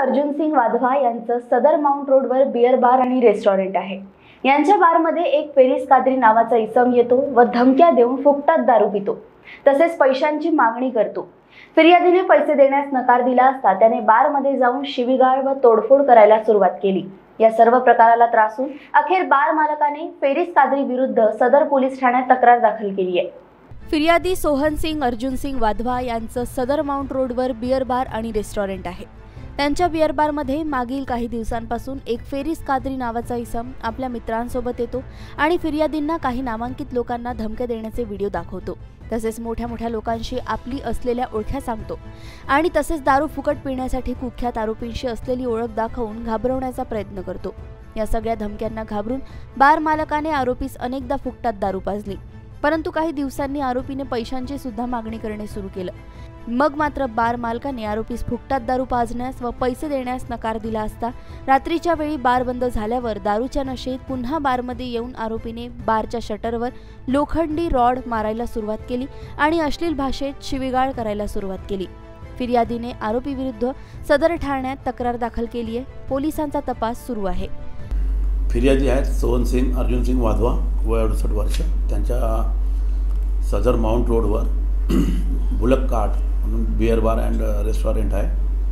अर्जुन सिंग वाधवा यांचं सदर माउंट रोडवर बियर बार आणि रेस्टॉरंट आहे। यांच्या बारमध्ये एक फेरिस कादरी नावाचा इसम येतो व धमक्या देऊन फुकटात दारू पितो, तसेच पैशांची मागणी करतो। फिर्यादीने पैसे देण्यास नकार दिला असता त्याने बारमध्ये जाऊन शिवीगाळ व तोडफोड करायला सुरुवात केली। या सर्व प्रकाराला त्रासून अखेर बार मालकाने फेरिस कादरी विरुद्ध सदर पोलीस ठाण्यात तक्रार दाखल केली आहे। फिर्यादी सोहन सिंग अर्जुन सिंग वाधवा यांचं सदर माउंट रोडवर बियर बार आणि रेस्टॉरंट आहे। त्यांच्या बियर बारमध्ये मागील काही दिवसांपासून एक फेरिस कादरी नावाचा इसम आपल्या मित्रांसोबत येतो आणि फिर्यादींना काही नामांकित लोकांना धमक्या देण्याचे व्हिडिओ दाखवतो, तसेच मोठ्या लोकांशी आपली असलेल्या ओळख्या सांगतो आणि तसेच दारू फुकट पिण्यासाठी कुख्यात आरोपींशी असलेली ओळख दाखवून घाबरवण्याचा प्रयत्न करतो। या सगळ्या धमक्यांना घाबरून बार मालकाने आरोपीस अनेकदा फुकटात दारू पाजली, परंतु काही दिवसांनी आरोपीने पैशांची सुद्धा मागणी करणे सुरू केलं। मग मात्र बार मालकाने आरोपीस फुकटात दारू पाजण्यास व पैसे देण्यास नकार दिला असता रात्रीच्या वेळी बार बंद झाल्यावर दारूच्या नशेत पुन्हा बारमध्ये येऊन आरोपीने बारच्या शटरवर लोखंडी रॉड मारायला सुरुवात केली आणि अश्लील भाषेत शिवीगाळ करायला सुरुवात केली। फिर्यादीने आरोपी विरुद्ध सदर ठाण्यात तक्रार दाखल केली आहे। पोलिसांचा तपास सुरू आहे। फिर्यादी आहेत सोहन सिंग अर्जुन सिंग वाधवा, वय 68 वर्ष। त्यांच्या सदर माउंट रोडवर बुलक कार्ट म्हणून बियर बार अँड रेस्टॉरंट आहे।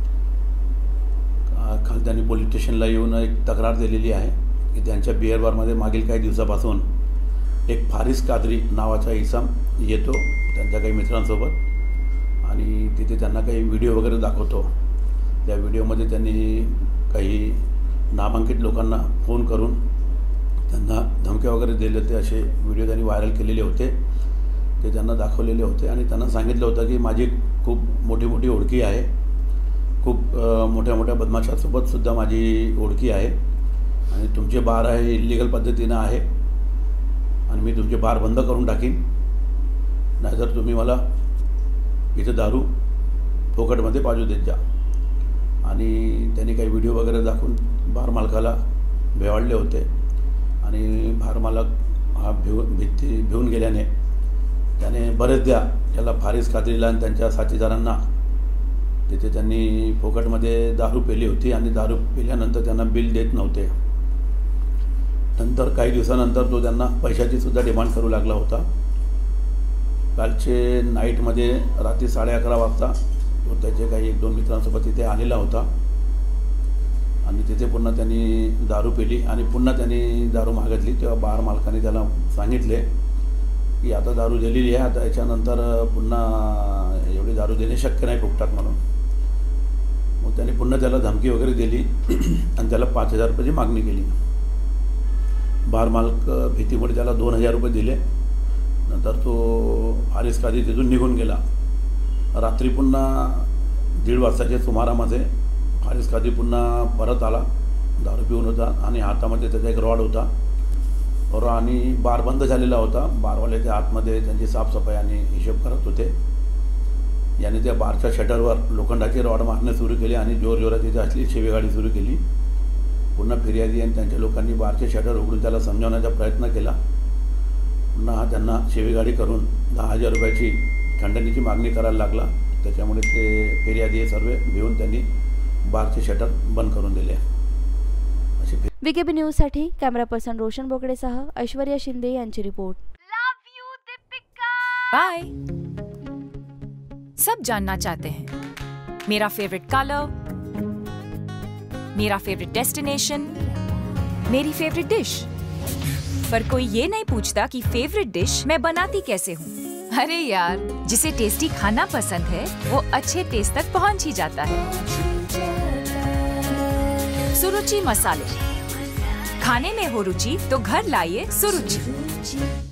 काल त्यांनी पोलीस स्टेशनला येऊन एक तक्रार दिलेली आहे की त्यांच्या बियर बारमध्ये मागील काही दिवसापासून एक फारिस कादरी नावाचा इसम येतो त्यांच्या काही मित्रांसोबत आणि तिथे त्यांना काही व्हिडिओ वगैरे दाखवतो। त्या व्हिडिओमध्ये त्यांनी काही नामांकित लोकांना फोन करून त्यांना धमक्या वगैरे दिले होते, असे व्हिडिओ त्यांनी व्हायरल केलेले होते, ते त्यांना दाखवलेले होते आणि त्यांना सांगितलं होतं की माझी खूप मोठी ओळखी आहे, खूप मोठ्या बदमाशांसोबत सुद्धा माझी ओळखी आहे आणि तुमचे बार आहे इल्लीगल पद्धतीनं आहे आणि मी तुमचे बार बंद करून टाकीन, नाहीतर तुम्ही मला इथे दारू फोकटमध्ये पाजू देत जा। आणि त्यांनी काही व्हिडिओ वगैरे दाखवून बार मालकाला भेवाळले होते आणि बार मालक हा भिवून गेल्याने त्याने बरेचदा त्याला फारिस कादरीला आणि त्यांच्या साथीदारांना तिथे त्यांनी फोकटमध्ये दारू पिली होती आणि दारू पिल्यानंतर त्यांना बिल देत नव्हते। नंतर काही दिवसानंतर तो त्यांना पैशाची सुद्धा डिमांड करू लागला होता। कालचे नाईटमध्ये रात्री 11:30 वाजता तो त्याचे काही 1-2 मित्रांसोबत तिथे आलेला होता आणि तिथे पुन्हा त्यांनी दारू पिली आणि पुन्हा त्यांनी दारू मागितली। तेव्हा बार मालकाने त्याला सांगितले की आता दारू दिलेली आहे, आता याच्यानंतर पुन्हा एवढी दारू देणे शक्य नाही फुकटात म्हणून। मग त्याने पुन्हा त्याला धमकी वगैरे दिली आणि त्याला 5,000 रुपयाची मागणी केली। बार मालक भीतीमुळे त्याला 2,000 रुपये दिले। नंतर तो फारिस कादरी तिथून निघून गेला। रात्री पुन्हा 1:30 वाजताच्या सुमारामध्ये फारिस कादरी पुन्हा परत आला, दारू पिऊन होता आणि हातामध्ये त्याचा एक रॉड होता आणि बार बंद झालेला होता। बारवाले त्या आतमध्ये त्यांची साफसफाई आणि हिशोब करत होते। याने त्या बारच्या शटरवर लोखंडाची रॉड मारणे सुरू केले आणि जोरजोरात तिथे असली शिवीगाळी सुरू केली। पुन्हा फिर्यादी आणि त्यांच्या लोकांनी बारचे शटर उघडून त्याला समजावण्याचा प्रयत्न केला। पुन्हा त्यांना शिवीगाळी करून 10,000 रुपयाची खंडणीची मागणी करायला लागला। त्याच्यामुळे ते फिर्यादी हे सर्व भिवून त्यांनी बारचे शटर बंद करून दिले। वीकेबी न्यूज साठी कॅमेरा पर्सन रोशन बोकडेसह ऐश्वर्या शिंदे यांची रिपोर्ट। बाय। सब जानना चाहते हैं मेरा फेवरेट कलर, मेरा फेवरेट डेस्टिनेशन, मेरी फेवरेट डिश, पर कोई ये नहीं पूछता कि फेवरेट डिश मैं बनाती कैसे हूँ। अरे यार, जिसे टेस्टी खाना पसंद है वो अच्छे टेस्ट तक पहुँच ही जाता है। सुरुचि मसाले, खाने में हो रुचि तो घर लाइए सुरुचि।